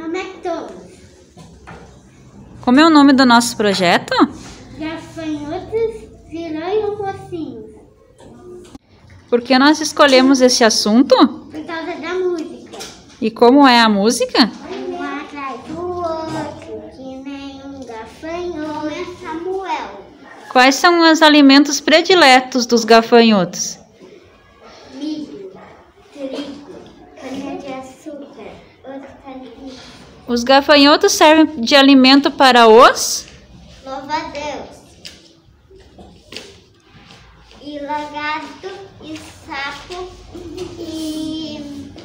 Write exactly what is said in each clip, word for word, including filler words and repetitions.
McDonald's. Como é o nome do nosso projeto? Gafanhotos virando mocinhos. Por que nós escolhemos esse assunto? Por causa da música. E como é a música? Um atrás do outro, que nem um gafanhoto. É Samuel. Quais são os alimentos prediletos dos gafanhotos? Milho, trigo, cana-de-açúcar, outros alimentos. Os gafanhotos servem de alimento para os? Louva a Deus. E lagarto, e sapo, e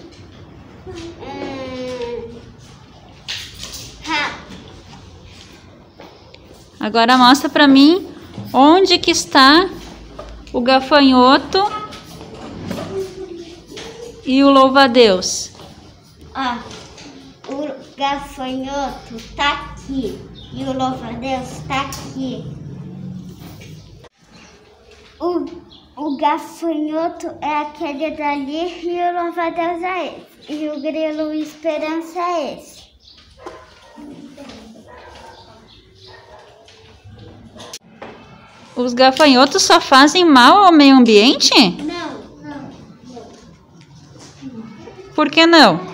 hum, rato. Agora mostra para mim onde que está o gafanhoto e o louva-a-Deus. Ó, o gafanhoto tá aqui e o louva-a-Deus tá aqui. O, o gafanhoto é aquele dali e o louva-a-Deus é esse. E o grilo esperança é esse. Os gafanhotos só fazem mal ao meio ambiente? Não, não, não. Por que não?